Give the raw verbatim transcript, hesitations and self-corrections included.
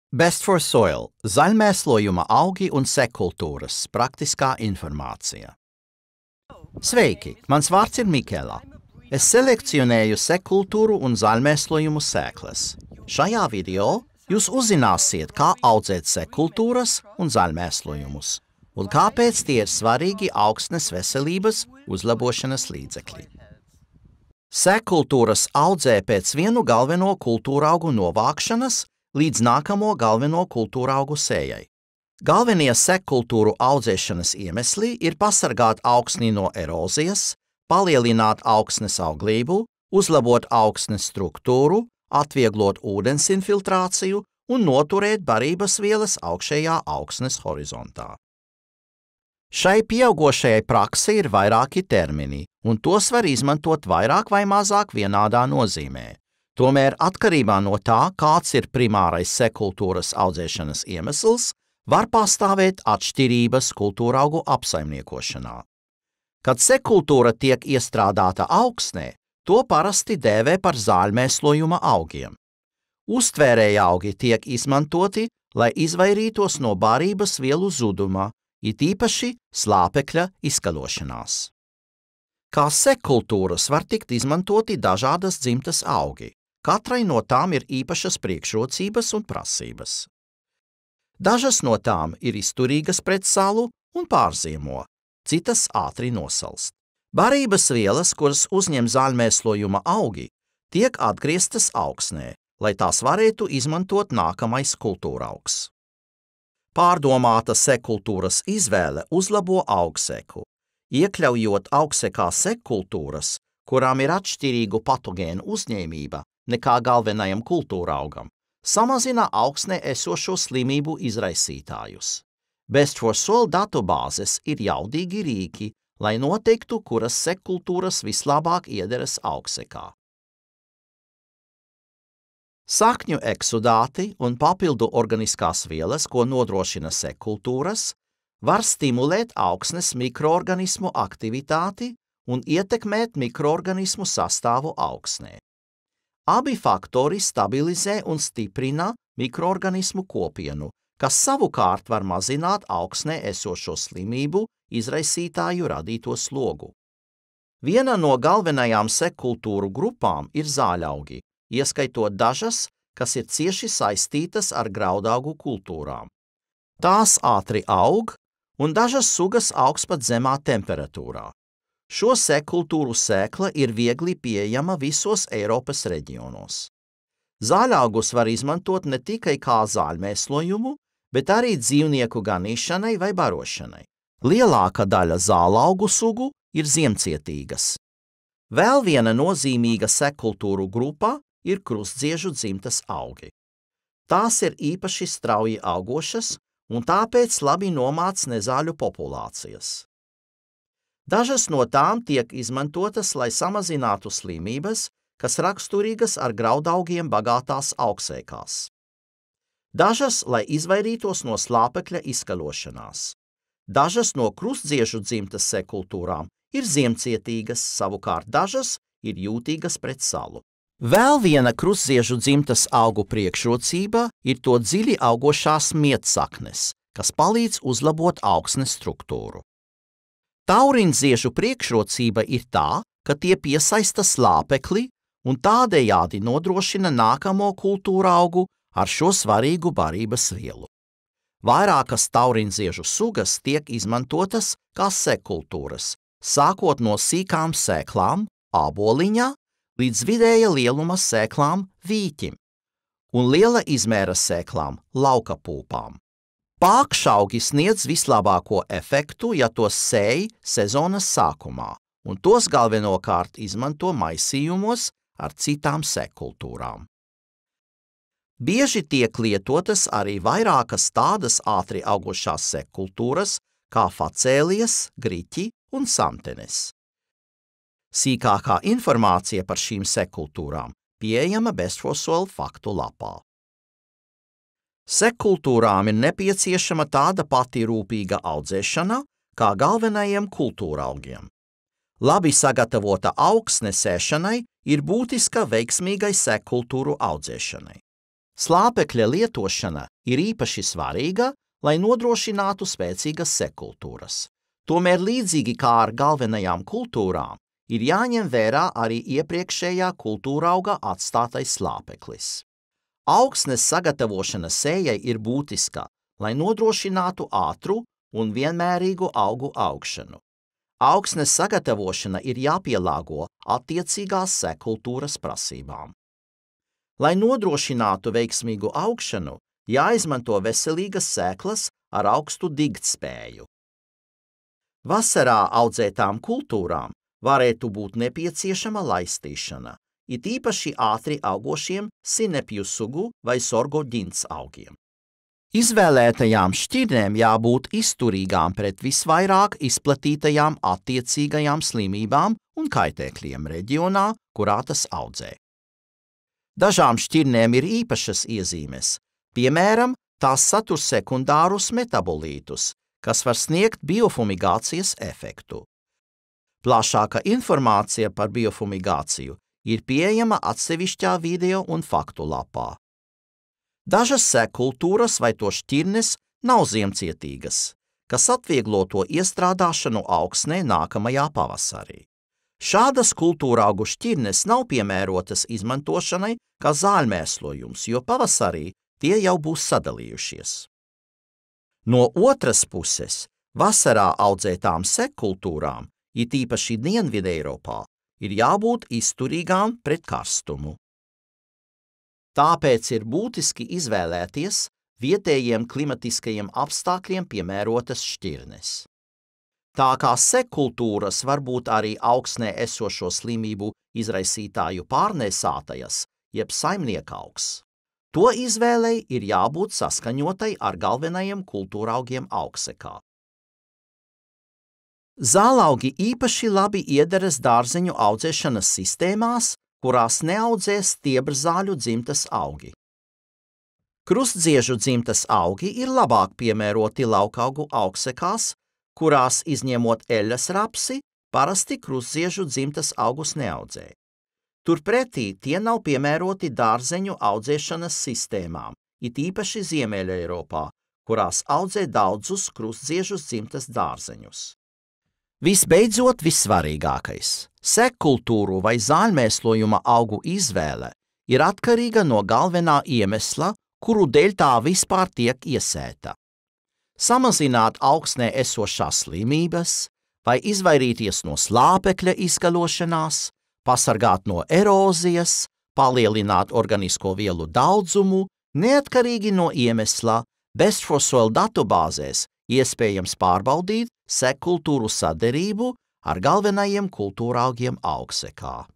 Best for Soil – zaļmēslojuma augi un sekkultūras praktiskā informācija. Sveiki, mans vārds ir Mikela. Es selekcionēju sekkultūru un zaļmēslojumu sēklas. Šajā video jūs uzzināsiet, kā audzēt sekkultūras un zaļmēslojumus, un kāpēc tie ir svarīgi augsnes veselības uzlabošanas līdzekļi. Sekkultūras audzē pēc vienu galveno kultūraugu novākšanas līdz nākamo galveno kultūraugu sējai. Galvenie sekkultūru audzēšanas iemesli ir pasargāt augsni no erozijas, palielināt augsnes auglību, uzlabot augsnes struktūru, atvieglot ūdens infiltrāciju un noturēt barības vielas augšējā augsnes horizontā. Šai pieaugošajai praksei ir vairāki termini, un tos var izmantot vairāk vai mazāk vienādā nozīmē. Tomēr atkarībā no tā, kāds ir primārais sekkultūras audzēšanas iemesls, var pastāvēt atšķirības kultūraugu apsaimniekošanā. Kad sekkultūra tiek iestrādāta augsnē, to parasti dēvē par zaļmēslojuma augiem. Uztvērēja augi tiek izmantoti, lai izvairītos no barības vielu zuduma, it īpaši slāpekļa izkalošanās. Kā sekkultūras var tikt izmantoti dažādas dzimtas augi. Katrai no tām ir īpašas priekšrocības un prasības. Dažas no tām ir izturīgas pret salu un pārziemo, citas ātri nosalst. Barības vielas, kuras uzņem zaļmēslojuma augi, tiek atgrieztas augsnē, lai tās varētu izmantot nākamais kultūraugs. Pārdomāta sekkultūras izvēle uzlabo augseku. Iekļaujot augsekā sekkultūras, kurām ir atšķirīgu patogēnu uzņēmība nekā galvenajam kultūraugam, samazina augsnē esošo slimību izraisītājus. Best for Soil datubāzes ir jaudīgi rīki, lai noteiktu, kuras sekkultūras vislabāk iederas augsekā. Sakņu eksudāti un papildu organiskās vielas, ko nodrošina sekkultūras, var stimulēt augsnes mikroorganismu aktivitāti un ietekmēt mikroorganismu sastāvu augsnē. Abi faktori stabilizē un stiprina mikroorganismu kopienu, kas savukārt var mazināt augsnē esošo slimību izraisītāju radīto slogu. Viena no galvenajām sekkultūru grupām ir zāļaugi, ieskaitot dažas, kas ir cieši saistītas ar graudaugu kultūrām. Tās ātri aug, un dažas sugas augs pat zemā temperatūrā. Šo sekkultūru sēkla ir viegli pieejama visos Eiropas reģionos. Zāļaugus var izmantot ne tikai kā zaļmēslojumu, bet arī dzīvnieku ganīšanai vai barošanai. Lielākā daļa zālaugu sugu ir ziemcietīgas. Vēl viena nozīmīga sekkultūru grupa ir krustdziežu dzimtas augi. Tās ir īpaši strauji augošas un tāpēc labi nomāc nezāļu populācijas. Dažas no tām tiek izmantotas, lai samazinātu slimības, kas raksturīgas ar graudaugiem bagātās augsēkās. Dažas, lai izvairītos no slāpekļa izkalošanās. Dažas no krustdziežu dzimtas sekkultūrām ir ziemcietīgas, savukārt dažas ir jūtīgas pret salu. Vēl viena krustdziežu dzimtas augu priekšrocība ir to dziļi augošās miedsaknes, kas palīdz uzlabot augsnes struktūru. Taurindziežu priekšrocība ir tā, ka tie piesaista slāpekli un tādējādi nodrošina nākamo kultūraugu ar šo svarīgu barības vielu. Vairākas taurindziežu sugas tiek izmantotas kā sekkultūras, sākot no sīkām sēklām, āboliņā, līdz vidēja lieluma sēklām, vīķim, un liela izmēra sēklām, laukapulpām. Pākšaugi sniedz vislabāko efektu, ja tos sēj sezonas sākumā, un tos galvenokārt izmanto maisījumos ar citām sekkultūrām. Bieži tiek lietotas arī vairākas tādas ātri augošās sekkultūras, kā facēlijas, griķi un samtenes. Sīkākā informācija par šīm sekkultūrām pieejama Best for Soil faktu lapā. Sekkultūrām ir nepieciešama tāda pati rūpīga audzēšana kā galvenajiem kultūraugiem. Labi sagatavota augsne sēšanai ir būtiska veiksmīgai sekkultūru audzēšanai. Slāpekļa lietošana ir īpaši svarīga, lai nodrošinātu spēcīgas sekkultūras. Tomēr līdzīgi kā ar galvenajām kultūrām, ir jāņem vērā arī iepriekšējā kultūrauga atstātais slāpeklis. Augsnes sagatavošana sējai ir būtiska, lai nodrošinātu ātru un vienmērīgu augu augšanu. Augsnes sagatavošana ir jāpielāgo attiecīgās sekkultūras prasībām. Lai nodrošinātu veiksmīgu augšanu, jāizmanto veselīgas sēklas ar augstu digtspēju. Vasarā audzētām kultūrām varētu būt nepieciešama laistīšana, it īpaši ātri augošiem sinepju sugu vai sorgo ģints augiem. Izvēlētajām šķirnēm jābūt izturīgām pret visvairāk izplatītajām attiecīgajām slimībām un kaitēkļiem reģionā, kurā tas audzē. Dažām šķirnēm ir īpašas iezīmes, piemēram, tās satur sekundārus metabolītus, kas var sniegt biofumigācijas efektu. Plašāka informācija par biofumigāciju ir pieejama atsevišķā video un faktu lapā. Dažas sekkultūras vai to šķirnes nav ziemcietīgas, kas atvieglo to iestrādāšanu augsnē nākamajā pavasarī. Šādas kultūraugu šķirnes nav piemērotas izmantošanai kā zāļmēslojums, jo pavasarī tie jau būs sadalījušies. No otras puses, vasarā audzētām sekkultūrām, it īpaši Dienvideiropā, ir jābūt izturīgām pret karstumu. Tāpēc ir būtiski izvēlēties vietējiem klimatiskajiem apstākļiem piemērotas šķirnes. Tā kā sekkultūras var būt arī augsnē esošo slimību izraisītāju pārnēsātajas, jeb saimniekaugs. To izvēlei ir jābūt saskaņotai ar galvenajiem kultūraugiem augsekā. Zālaugi īpaši labi iederas dārzeņu audzēšanas sistēmās, kurās neaudzē stiebrzaļu dzimtas augi. Krustdziežu dzimtas augi ir labāk piemēroti laukaugu augsekās, kurās, izņemot eļas rapsi, parasti krustdziežu dzimtas augus neaudzē. Turpretī tie nav piemēroti dārzeņu audzēšanas sistēmām, it īpaši Ziemeļa Eiropā, kurās audzē daudzus krustdziežu dzimtas dārzeņus. Visbeidzot, vissvarīgākais – sekkultūru vai zāļmēslojuma augu izvēle ir atkarīga no galvenā iemesla, kuru dēļ tā vispār tiek iesēta. Samazināt augsnē esošās slimības vai izvairīties no slāpekļa izkalošanās, pasargāt no erozijas, palielināt organisko vielu daudzumu, neatkarīgi no iemesla, Bestfosoil datubāzēs iespējams pārbaudīt sekkultūru saderību ar galvenajiem kultūraugiem augsekā.